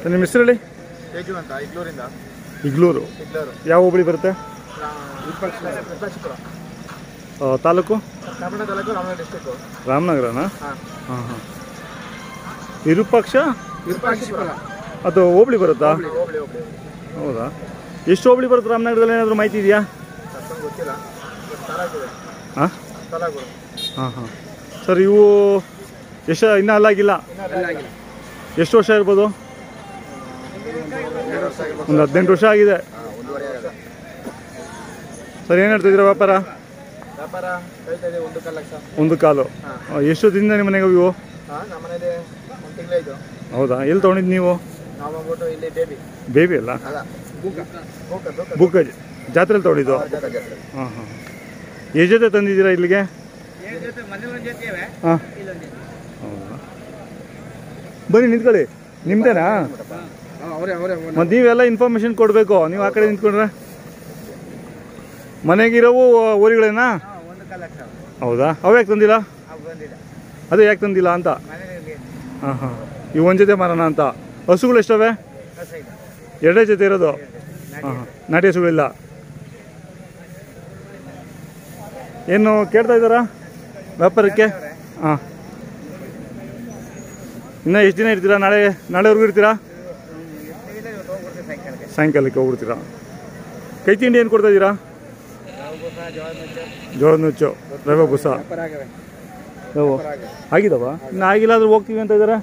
ನಿಮ್ಮ ಹೆಸರು ಹೇಳಿ. ತೇಜು ಅಂತ, ಇಗ್ಲೂರಿಂದ. ಇಗ್ಲೂರು ಯಾವ ಹೋಬಳಿ ಬರುತ್ತೆ? ತಾಲೂಕು ರಾಮನಗರ ಡಿಸ್ಟ್ರಿಕ್ಟು. ರಾಮನಗರನಾ? ಹಾಂ ಹಾಂ ಹಾಂ. ವಿರೂಪಾಕ್ಷ ಅದು ಹೋಬಳಿ ಬರುತ್ತಾ? ಹೌದಾ? ಎಷ್ಟು ಹೋಬಳಿ ಬರುತ್ತೆ ರಾಮನಗರದಲ್ಲಿ? ಏನಾದರೂ ಮಾಹಿತಿ ಇದೆಯಾ? ಗೊತ್ತಿಲ್ಲ. ಹಾಂ ಹಾಂ ಹಾಂ. ಸರ್ ಇವು ಎಷ್ಟು ಇನ್ನೂ ಅಲ್ಲಾಗಿಲ್ಲ? ಎಷ್ಟು ವರ್ಷ ಇರ್ಬೋದು? ಒಂದು 18 ವರ್ಷ ಆಗಿದೆ. ಸರ್ ಏನು ಹೇಳ್ತಿದ್ದೀರಾ ವ್ಯಾಪಾರ? ಒಂದು ಕಾಲು. ಎಷ್ಟು ದಿನದಿಂದ ನಿಮ್ಮ ಮನೆಗೆ ಇವು? ಹೌದಾ? ಎಲ್ಲಿ ತೊಗೊಂಡಿದ್ದು ನೀವು? ಬೇಬಿ ಅಲ್ಲ, ಬುಕ್ಕ ಜಾತ್ರೆಯಲ್ಲಿ ತೊಗೊಂಡಿದ್ದು. ಹಾಂ ಹಾಂ. ಎಷ್ಟು ಜೊತೆ ತಂದಿದ್ದೀರಾ ಇಲ್ಲಿಗೆ? ಹಾಂ ಹೌದಾ? ಬನ್ನಿ ನಿಂತ್ಕೊಳ್ಳಿ. ನಿಮ್ದೇನಾ? ಮತ್ತು ನೀವೆಲ್ಲ ಇನ್ಫಾರ್ಮೇಶನ್ ಕೊಡಬೇಕು. ನೀವು ಆ ಕಡೆ ನಿಂತ್ಕೊಂಡ್ರೆ ಮನೆಗಿರೋವು ಊರುಗಳೇನಾ? ಹೌದಾ? ಅವು ಯಾಕೆ ತಂದಿಲ್ಲ? ಅದೇ ಯಾಕೆ ತಂದಿಲ್ಲ ಅಂತ? ಹಾಂ ಹಾಂ. ಇವು ಒಂದು ಜೊತೆ ಮಾರೋಣ ಅಂತ. ಹಸುಗಳು ಎಷ್ಟವೆ? 2 ಜೊತೆ ಇರೋದು. ಹಾಂ ಹಾಂ. ನಾಟಿ ಹಸುಗಳಿಲ್ಲ. ಏನು ಕೇಳ್ತಾ ಇದ್ದಾರಾ ವ್ಯಾಪಾರಕ್ಕೆ? ಹಾಂ. ಇನ್ನೂ ಎಷ್ಟು ದಿನ ಇರ್ತೀರಾ? ನಾಳೆವರೆಗೂ ಇರ್ತೀರಾ? ಸಾಯಂಕಾಲಕ್ಕೆ ಹೋಗ್ಬಿಡ್ತೀರಾ? ಕೈ ತಿಂಡಿ ಏನು ಕೊಡ್ತಾ ಇದ್ದೀರಾ? ಜೋಳದ ನುಚ್ಚು, ರವೆ ಬೂಸ. ನಾವು ಆಗಿದಾವ? ಇನ್ನು ಆಗಿಲ್ಲ ಆದ್ರೂ ಹೋಗ್ತೀವಿ ಅಂತ ಇದ್ದಾರೆ.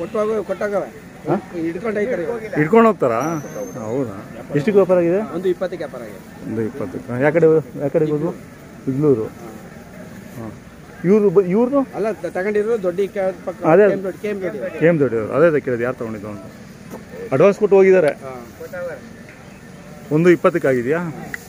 ಹಿಡ್ಕೊಂಡು ಹೋಗ್ತಾರಾ? ಹೌದಾ? ಎಷ್ಟಕ್ಕೆ ವ್ಯಾಪಾರ ಆಗಿದೆ? 120ಕ್ಕೆ ವ್ಯಾಪಾರ ಆಗಿದೆ. 120. ಯಾಕಡೆ ಹೋದ್ರು? ಇಗ್ಲೂರು. ಹಾಂ. ಇವ್ರದ್ದು ಅಲ್ಲ ತಗೊಂಡಿರೋ ದೊಡ್ಡ ಅದೇ ಕೇಮ್ ದೊಡ್ಡವರು. ಅದೇ ಕೇಳಿದೆ ಯಾರು ತೊಗೊಂಡಿದ್ದು ಅಂತ. ಅಡ್ವಾನ್ಸ್ ಕೊಟ್ಟು ಹೋಗಿದ್ದಾರೆ. 120ಕ್ಕೆ ಆಗಿದೆಯಾ?